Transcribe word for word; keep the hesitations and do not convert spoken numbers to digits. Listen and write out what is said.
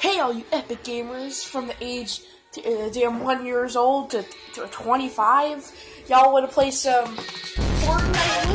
Hey, all you epic gamers from the age to, uh, damn one years old to, to twenty-five, y'all want to play some Fortnite